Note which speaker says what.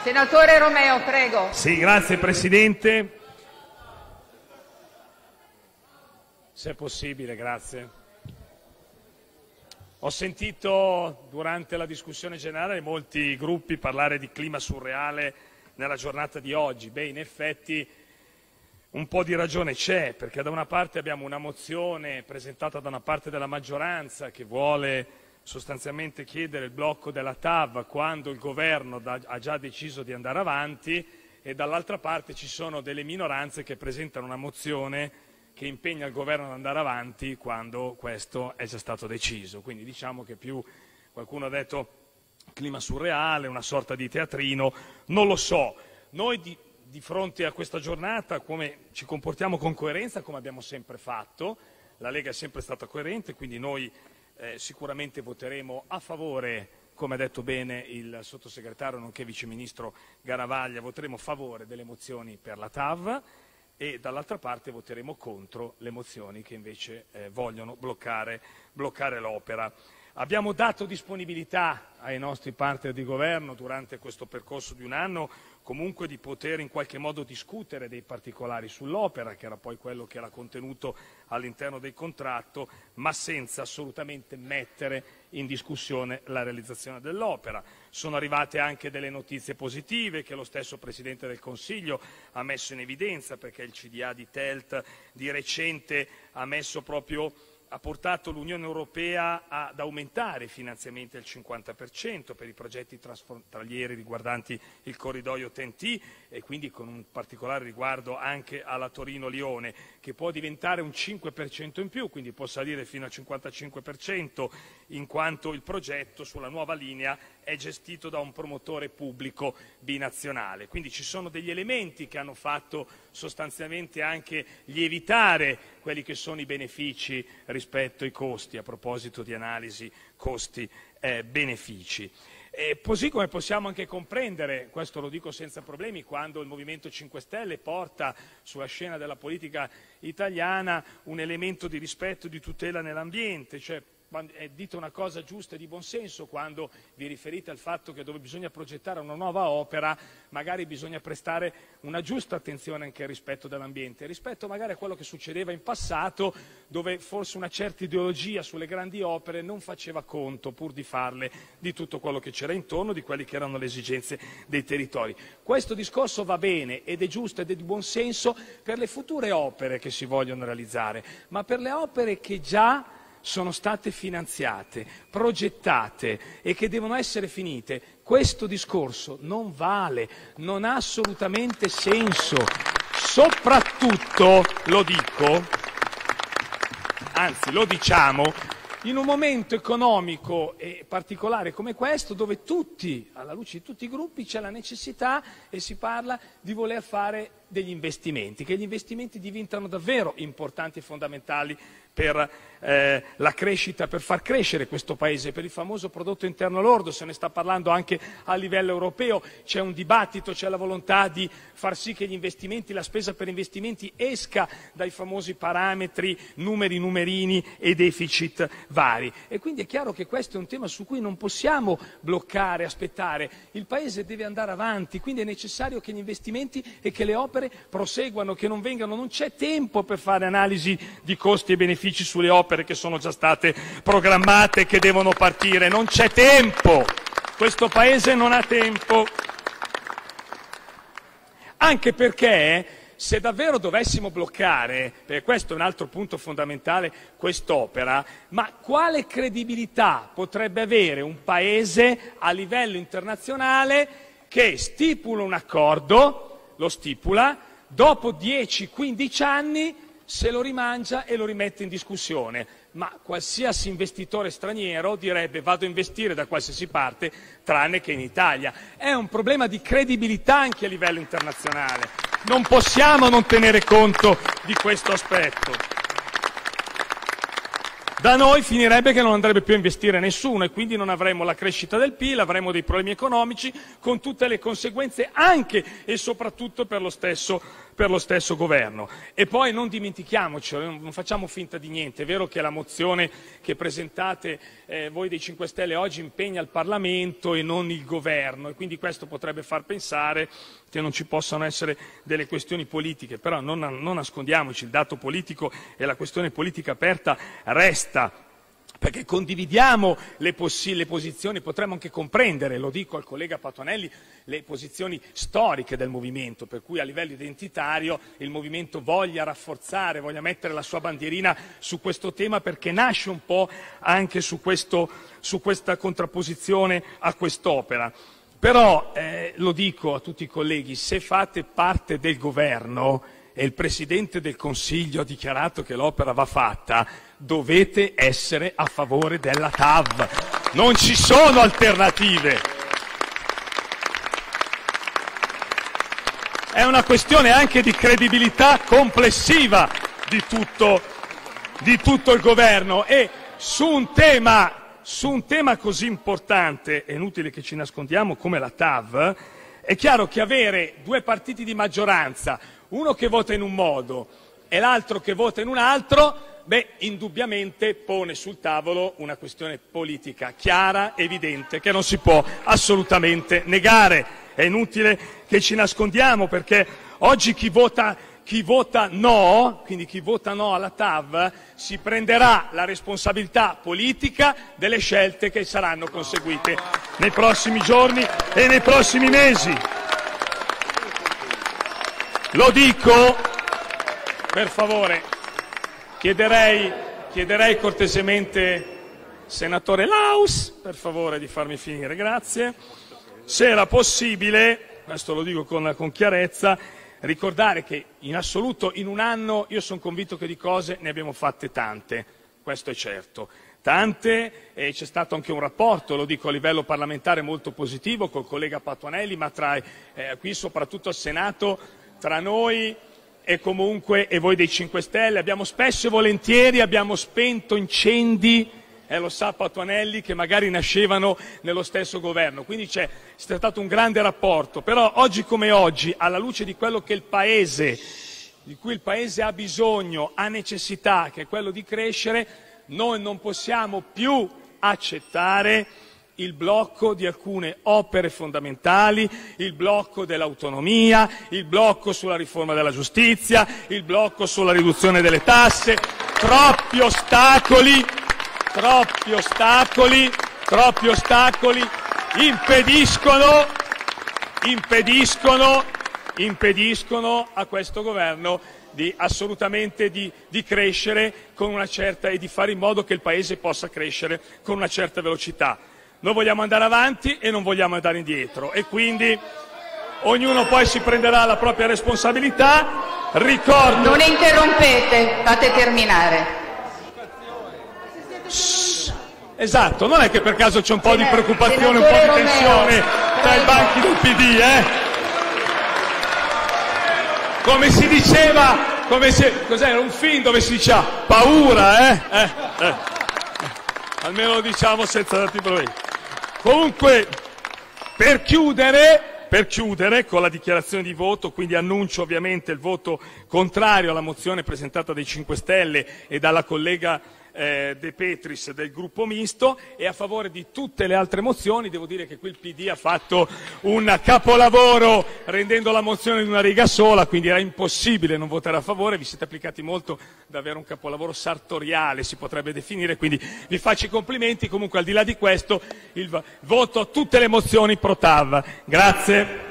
Speaker 1: Senatore Romeo, prego.
Speaker 2: Sì, grazie Presidente. Se è possibile, grazie. Ho sentito durante la discussione generale molti gruppi parlare di clima surreale nella giornata di oggi. Beh, in effetti un po' di ragione c'è, perché da una parte abbiamo una mozione presentata da una parte della maggioranza che vuole sostanzialmente chiedere il blocco della TAV quando il governo ha già deciso di andare avanti, e dall'altra parte ci sono delle minoranze che presentano una mozione che impegna il governo ad andare avanti quando questo è già stato deciso. Quindi diciamo che più qualcuno ha detto clima surreale, una sorta di teatrino, non lo so. Noi di fronte a questa giornata come ci comportiamo con coerenza, come abbiamo sempre fatto. La Lega è sempre stata coerente, quindi noi sicuramente voteremo a favore, come ha detto bene il sottosegretario nonché viceministro Garavaglia, voteremo a favore delle mozioni per la TAV e dall'altra parte voteremo contro le mozioni che invece vogliono bloccare l'opera. Abbiamo dato disponibilità ai nostri partner di governo durante questo percorso di un anno comunque di poter in qualche modo discutere dei particolari sull'opera, che era poi quello che era contenuto all'interno del contratto, ma senza assolutamente mettere in discussione la realizzazione dell'opera. Sono arrivate anche delle notizie positive che lo stesso Presidente del Consiglio ha messo in evidenza, perché il CDA di Telt di recente ha portato l'Unione Europea ad aumentare i finanziamenti al 50% per i progetti transfrontalieri riguardanti il corridoio TEN-T e quindi con un particolare riguardo anche alla Torino-Lione, che può diventare un 5% in più, quindi può salire fino al 55%, in quanto il progetto sulla nuova linea è gestito da un promotore pubblico binazionale. Quindi ci sono degli elementi che hanno fatto sostanzialmente anche lievitare quelli che sono i benefici rispetto ai costi, a proposito di analisi costi-benefici. Così come possiamo anche comprendere, questo lo dico senza problemi, quando il Movimento 5 Stelle porta sulla scena della politica italiana un elemento di rispetto e di tutela nell'ambiente, cioè dite una cosa giusta e di buonsenso quando vi riferite al fatto che dove bisogna progettare una nuova opera magari bisogna prestare una giusta attenzione anche al rispetto dell'ambiente, rispetto magari a quello che succedeva in passato, dove forse una certa ideologia sulle grandi opere non faceva conto, pur di farle, di tutto quello che c'era intorno, di quelle che erano le esigenze dei territori. Questo discorso va bene ed è giusto ed è di buonsenso per le future opere che si vogliono realizzare, ma per le opere che già sono state finanziate, progettate e che devono essere finite, questo discorso non vale, non ha assolutamente senso. Soprattutto, lo dico, anzi lo diciamo, in un momento economico e particolare come questo, dove tutti, alla luce di tutti i gruppi, c'è la necessità e si parla di voler fare degli investimenti, che gli investimenti diventano davvero importanti e fondamentali per la crescita, per far crescere questo Paese, per il famoso prodotto interno lordo, se ne sta parlando anche a livello europeo, c'è un dibattito, c'è la volontà di far sì che gli investimenti, la spesa per investimenti esca dai famosi parametri, numeri, numerini e deficit vari. E quindi è chiaro che questo è un tema su cui non possiamo bloccare, aspettare, il Paese deve andare avanti, quindi è necessario che gli investimenti e che le opere proseguano, che non vengano, non c'è tempo per fare analisi di costi e benefici sulle opere che sono già state programmate e che devono partire, non c'è tempo, questo Paese non ha tempo, anche perché se davvero dovessimo bloccare, perché questo è un altro punto fondamentale, quest'opera, ma quale credibilità potrebbe avere un Paese a livello internazionale che stipula un accordo, lo stipula, dopo 10-15 anni se lo rimangia e lo rimette in discussione, ma qualsiasi investitore straniero direbbe vado a investire da qualsiasi parte tranne che in Italia. È un problema di credibilità anche a livello internazionale, non possiamo non tenere conto di questo aspetto. Da noi finirebbe che non andrebbe più a investire nessuno e quindi non avremmo la crescita del PIL, avremmo dei problemi economici con tutte le conseguenze anche e soprattutto per lo stesso governo. E poi non dimentichiamoci, non facciamo finta di niente, è vero che la mozione che presentate voi dei 5 Stelle oggi impegna il Parlamento e non il governo e quindi questo potrebbe far pensare che non ci possano essere delle questioni politiche, però non nascondiamoci, il dato politico e la questione politica aperta resta, perché condividiamo le posizioni, potremmo anche comprendere, lo dico al collega Patuanelli, le posizioni storiche del movimento, per cui a livello identitario il movimento voglia rafforzare, voglia mettere la sua bandierina su questo tema, perché nasce un po' anche su questa contrapposizione a quest'opera. Però lo dico a tutti i colleghi, se fate parte del governo e il Presidente del Consiglio ha dichiarato che l'opera va fatta, dovete essere a favore della TAV, non ci sono alternative. È una questione anche di credibilità complessiva di tutto il governo e su un tema così importante, è inutile che ci nascondiamo, come la TAV, è chiaro che avere due partiti di maggioranza, uno che vota in un modo e l'altro che vota in un altro, indubbiamente pone sul tavolo una questione politica chiara, evidente, che non si può assolutamente negare. È inutile che ci nascondiamo, perché oggi chi vota no, quindi chi vota no alla TAV, si prenderà la responsabilità politica delle scelte che saranno conseguite nei prossimi giorni e nei prossimi mesi. Lo dico, per favore, chiederei cortesemente, senatore Laus, per favore di farmi finire, grazie, se era possibile, questo lo dico con chiarezza, ricordare che in assoluto in un anno io sono convinto che di cose ne abbiamo fatte tante, questo è certo, tante, e c'è stato anche un rapporto, lo dico a livello parlamentare, molto positivo col collega Patuanelli, ma qui soprattutto al Senato, tra noi e voi dei 5 Stelle abbiamo spesso e volentieri spento incendi, lo sa Patuanelli, che magari nascevano nello stesso governo, quindi c'è stato un grande rapporto, però oggi come oggi, alla luce di quello che di cui il Paese ha bisogno, ha necessità, che è quello di crescere, noi non possiamo più accettare il blocco di alcune opere fondamentali, il blocco dell'autonomia, il blocco sulla riforma della giustizia, il blocco sulla riduzione delle tasse, troppi ostacoli impediscono a questo governo assolutamente di crescere con una certa, e di fare in modo che il Paese possa crescere con una certa velocità. Noi vogliamo andare avanti e non vogliamo andare indietro e quindi ognuno poi si prenderà la propria responsabilità. Ricordo...
Speaker 1: Non interrompete, fate terminare.
Speaker 2: Esatto, non è che per caso c'è un po' di preoccupazione, un po' di tensione tra i banchi del PD, Come si diceva, cos'era un film dove si diceva paura, Almeno lo diciamo senza darti problemi. Comunque, per chiudere con la dichiarazione di voto, quindi annuncio ovviamente il voto contrario alla mozione presentata dai 5 Stelle e dalla collega De Petris del gruppo misto, e a favore di tutte le altre mozioni. Devo dire che qui il PD ha fatto un capolavoro rendendo la mozione di una riga sola, quindi era impossibile non votare a favore. Vi siete applicati molto ad avere un capolavoro sartoriale, si potrebbe definire, quindi vi faccio i complimenti. Comunque, al di là di questo, il voto a tutte le mozioni pro TAV. Grazie.